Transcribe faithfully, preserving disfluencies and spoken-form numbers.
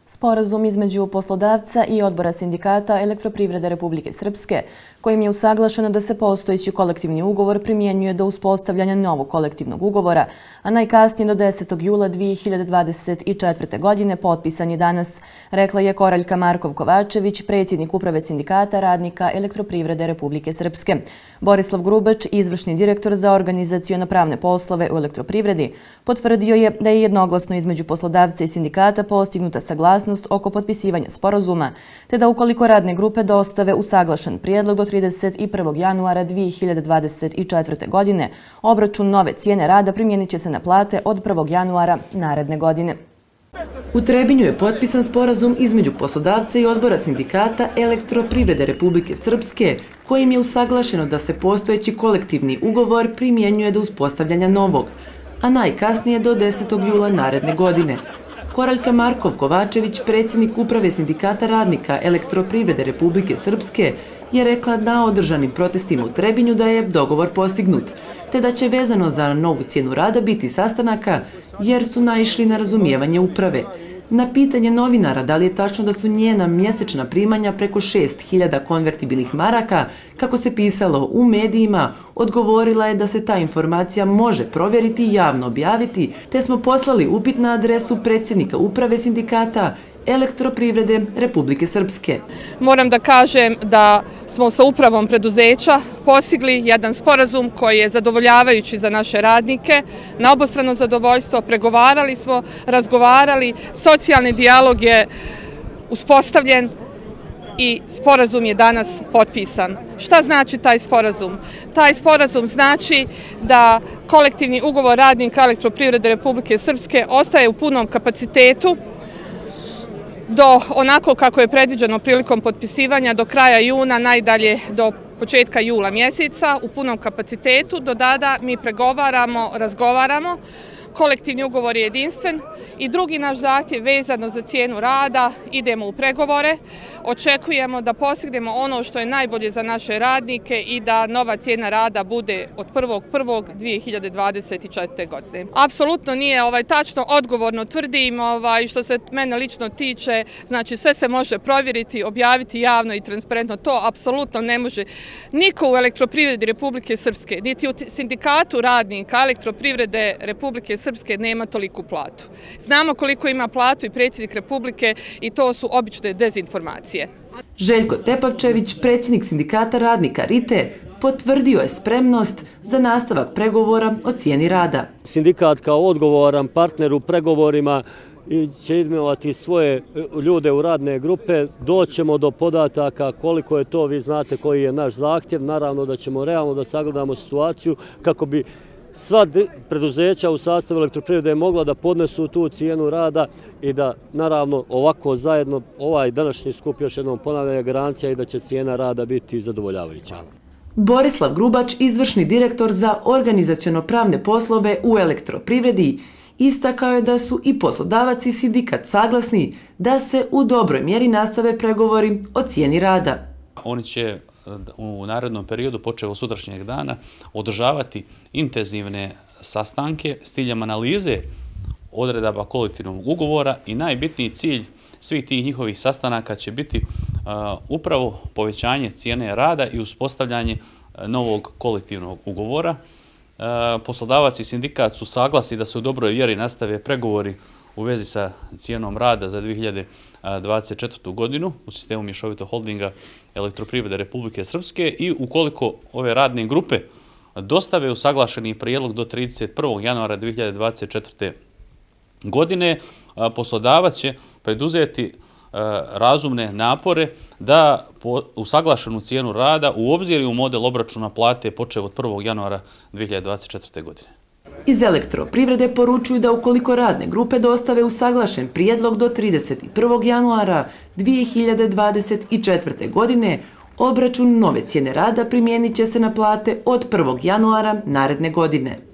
Sporazum između poslodavca i odbora sindikata Elektroprivrede Republike Srpske, kojim je usaglašeno da se postojeći kolektivni ugovor primjenjuje do uspostavljanja novog kolektivnog ugovora, a najkasnije do desetog jula dvije hiljade dvadeset četvrte. godine, potpisan je danas, rekla je Koraljka Markov-Kovačević, predsjednik uprave sindikata radnika Elektroprivrede Republike Srpske. Borislav Grubač, izvršni direktor za organizaciono-pravne poslove u Elektroprivredi, potvrdio je da je jednoglasno između poslodavca i sindikata postignuta saglasnost oko potpisivanja sporazuma, te da ukoliko radne grupe dostave usaglašen prijedlog do trideset prvog januara dvije hiljade dvadeset četvrte. godine, obračun nove cijene rada primijenit će se na plate od prvog januara naredne godine. U Trebinju je potpisan sporazum između poslodavca i odbora sindikata Elektroprivrede Republike Srpske, kojim je usaglašeno da se postojeći kolektivni ugovor primjenjuje do uspostavljanja novog, a najkasnije do desetog jula naredne godine. Koraljka Markov-Kovačević, predsjednik uprave sindikata radnika Elektroprivrede Republike Srpske, je rekla na održanim protestima u Trebinju da je dogovor postignut, te da će vezano za novu cijenu rada biti sastanaka jer su naišli na razumijevanje uprave. Na pitanje novinara da li je tačno da su njena mjesečna primanja preko šest hiljada konvertibilnih maraka, kako se pisalo u medijima, odgovorila je da se ta informacija može provjeriti i javno objaviti, te smo poslali upit na adresu predsjednika uprave sindikata Elektroprivrede Republike Srpske. Moram da kažem da smo sa upravom preduzeća postigli jedan sporazum koji je zadovoljavajući za naše radnike. Na obostrano zadovoljstvo pregovarali smo, razgovarali, socijalni dijalog je uspostavljen i sporazum je danas potpisan. Šta znači taj sporazum? Taj sporazum znači da kolektivni ugovor radnika Elektroprivrede Republike Srpske ostaje u punom kapacitetu do onako kako je predviđeno prilikom potpisivanja do kraja juna, najdalje do početka jula mjeseca u punom kapacitetu. Do tada mi pregovaramo, razgovaramo, kolektivni ugovor je jedinstven i drugi naš zahtjev vezano za cijenu rada, idemo u pregovore, očekujemo da postignemo ono što je najbolje za naše radnike i da nova cijena rada bude od prvog prvog dvije hiljade dvadeset četvrte. godine. Apsolutno nije ovaj, tačno, odgovorno tvrdim, ovaj, što se mene lično tiče, znači sve se može provjeriti, objaviti javno i transparentno, to apsolutno ne može niko u Elektroprivredi Republike Srpske, niti u sindikatu radnika Elektroprivrede Republike Srpske nema toliku platu. Znamo koliko ima platu i predsjednik Republike i to su obične dezinformacije. Željko Tepavčević, predsjednik sindikata radnika RITE, potvrdio je spremnost za nastavak pregovora o cijeni rada. Sindikat kao odgovoran partner u pregovorima će imenovati svoje ljude u radne grupe. Doćemo do podataka koliko je to, vi znate koji je naš zahtjev. Naravno da ćemo realno da sagledamo situaciju kako bi sva preduzeća u sastavu Elektroprivrede mogla da podnesu tu cijenu rada i da naravno ovako zajedno ovaj današnji skup još jednom ponavlja garancija i da će cijena rada biti zadovoljavajuća. Borislav Grubač, izvršni direktor za organizaciono-pravne poslove u Elektroprivredi, istakao je da su i poslodavac i sindikat saglasni da se u dobroj mjeri nastave pregovori o cijeni rada. Oni će u narednom periodu, počev od sutrašnjeg dana, održavati intenzivne sastanke s ciljem analize odredaba kolektivnog ugovora i najbitniji cilj svih tih njihovih sastanaka će biti upravo povećanje cijene rada i uspostavljanje novog kolektivnog ugovora. Poslodavac i sindikat su saglasni da se u dobroj vjeri nastave pregovori u vezi sa cijenom rada za dvije hiljade dvadeset četvrtu. godinu u sistemu mješovitog holdinga Elektroprivrede Republike Srpske i ukoliko ove radne grupe dostave usaglašeni prijedlog do trideset prvog januara dvije hiljade dvadeset četvrte. godine, poslodavac će preduzeti razumne napore da usaglašenu cijenu rada u obzir i u model obračuna plate počev od prvog januara dvije hiljade dvadeset četvrte. godine. Iz Elektroprivrede poručuju da ukoliko radne grupe dostave usaglašen prijedlog do trideset prvog januara dvije hiljade dvadeset četvrte. godine, obračun nove cijene rada primijenit će se na plate od prvog januara naredne godine.